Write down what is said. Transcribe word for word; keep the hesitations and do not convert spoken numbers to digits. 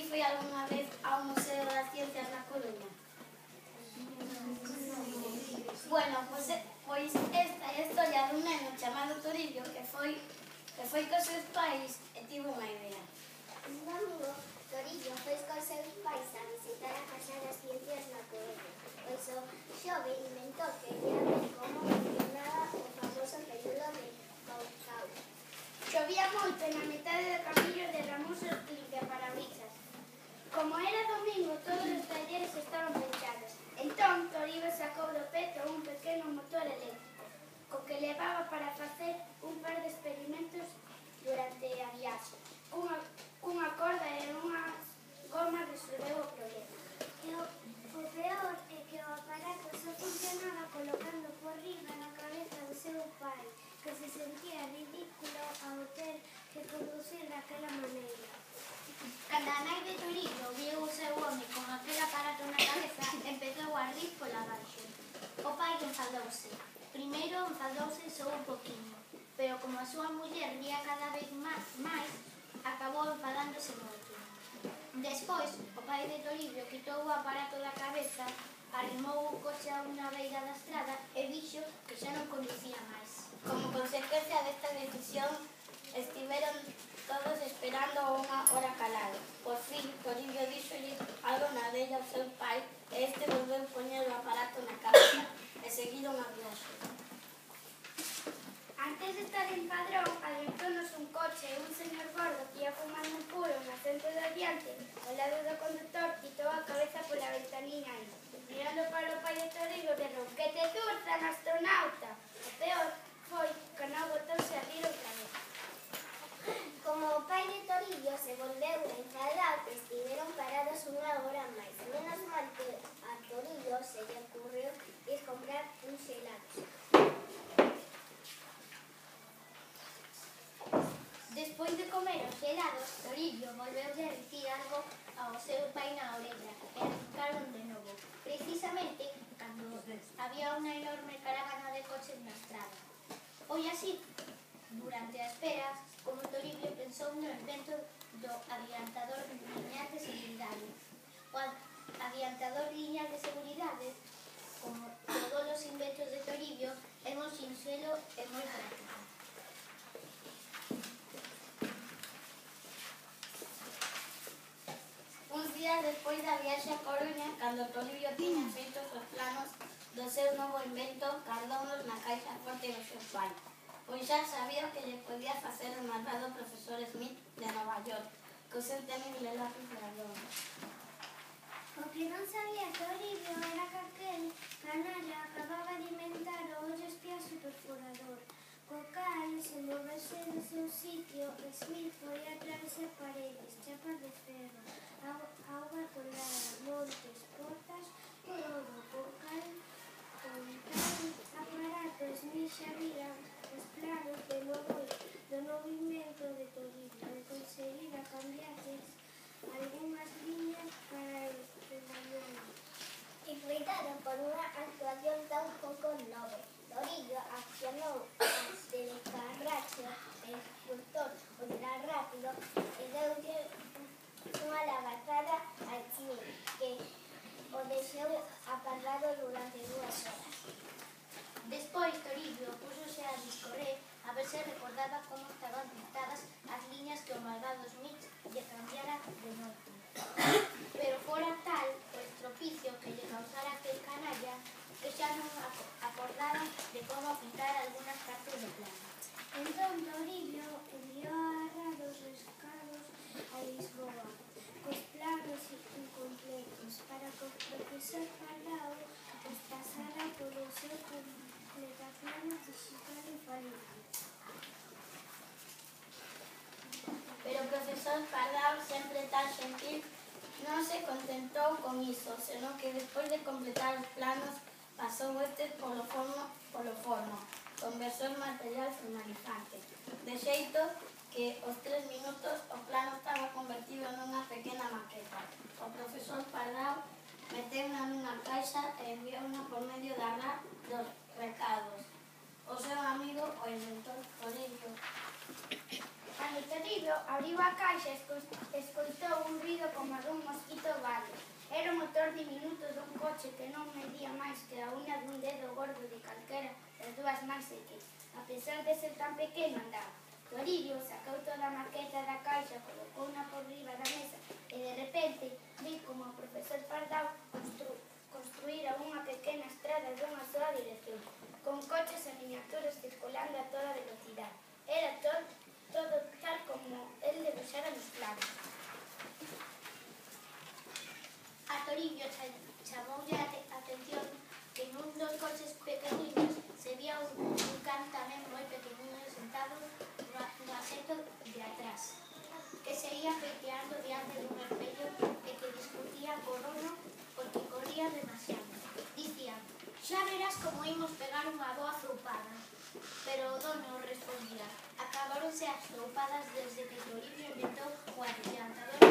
foi algunha vez ao Museo das Ciencias na Coruña? Bueno, pois, pois esta é a historia dun neno chamado Toribio que foi que foi cos seus pais e tivo unha idea. Un domingo, Toribio foi cos seus pais a visitar a Casa das Ciencias na Coruña, pois o xove inventou que quería ver como funcionaba o famoso péndulo de Foucault. Chovía moito e na metade do camiño derramouse o limpiaparabrisas. Como era domingo, todos os talleres estaban pechados. Entón, Toribio sacou do peto un pequeno motor eléctrico, co que levaba para facer un par de experimentos durante a viaxe. Cunha, cunha corda e unha goma resolveu o problema. E o, o peor é que o aparato só funcionaba colocando por riba na cabeza do seu pai, que se sentía ridículo ao ter que conducir daquela maneira. Cando a nai de Toribio viu o seu home con aquel aparato na cabeza, empezou a rir pola baixo. O pai enfadouse. Primeiro enfadouse só un poquinho, pero como a súa muller ría cada vez máis, acabou enfadándose moito. Despois, o pai de Toribio quitou o aparato da cabeza, arrimou o coche a unha beira da estrada e dixo que xa non conducía máis. Como consecuencia desta decisión, estiveron todos esperando unha hora calado. Por fin, Toribio díxolle algo na orella ao seu pai e este volveu poñer o aparato na cabeza e seguiron a viaxe. Antes de estar en Padrón, adelantónos un coche e un señor gordo que ia fumando un puro no asiento de adiante, ao lado do conductor, quitou a cabeza pola ventanilla e, mirando para o pai de Toribio, berrou: "Que te turzan, astronauta!". O peor foi que non botouse a rir outra vez. Como o pai de Toribio se volveu a enfadar, estiveron parados unha hora máis. Menos mal que a Toribio se lle ocurriu ir comprar uns helados. Despois de comer os helados, Toribio volveulle a dicir algo ao seu pai na orella e arrancaron de novo, precisamente cando había unha enorme caravana de coches na estrada. Foi así, durante a espera, como Toribio pensou no invento do adiantador lineal de seguridade. O adiantador lineal de seguridade, como todos os inventos de Toribio, é moi sinxelo e moi práctico. Uns días despois da viaxe a Coruña, cando Toribio tiña feitos os planos do seu novo invento, cardounos na caixa forte do seu pai, pois xa sabía que lle podía facer o malvado profesor Smith de Nova York, co seu temible lápiz volador. O que non sabía Toribio era que aquel canalla acababa de inventar o ollo espía superfurador, co cal, se movese do seu sitio, Smith podía atravesar paredes, chapas de ferro, auga colada, montes, portas, todo, co cal, con tal aparato, Smith xa vira os planos de novo, do novo invento de Toribio, de conseguir a cambiarles algunhas líneas para el mañana. Influitado por unha actuación tan pouco nobre, Toribio accionou as de Carracho, el escultor ultra rápido, e deulle unha lavatada al Smith, que o deixou apagado durante dúas horas. Despois, Toribio púxose a discorrer a ver se recordaba como estaban pintadas as liñas que o malvado Smith lle cambiara de novo. Pero fora tal o estropicio que lle causara aquel canalla que xa non acordaba de como pintar algunhas partes do plano. Entón, Toribio enviou a Arrados Rescados a Lisboa, cos planos incompletos, para que o profesor Pardao os pasara polo seu completaplano digital infalible. Pero o profesor Pardao, sempre tan gentil, non se contentou con iso, senón que despois de completar os planos pasou este polo forno, polo forno, conversor material formalizante, de xeito que aos tres minutos o plano estaba convertido nunha pequena maqueta. O profesor Pardao meteuna nunha caixa e enviou-na por medio da rá dos recados. O seu amigo, o inventor Toribio. Cando Toribio abriu a caixa, escoitou un ruido como vale. Era o motor diminuto dun coche que non medía máis que a unha dun dedo gordo de calquera das dúas mans e que, a pesar de ser tan pequeno, andaba. Toribio sacou toda a maqueta da caixa, colocouna por riba da mesa e de repente vi como o profesor Pardal constru, construíra unha pequena estrada dunha soa dirección, con coches e miniaturas circulando a toda velocidade. Era todo, todo tal como el debuxara nos planos. A Toribio chamoulle a atención que nun dos coches pequeninos se vía un, un can tamén moi pequeniño sentado no, no asento de atrás, que se ia peiteando diante dun espello e que discutía co dono porque corría demasiado. Dicía: xa verás como imos pegar unha boa zoupada. Pero o dono respondía: acabáronse as zoupadas desde que Toribio inventou o adiantador